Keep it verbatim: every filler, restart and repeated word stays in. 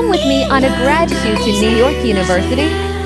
Come with me on a grad shoot to New York University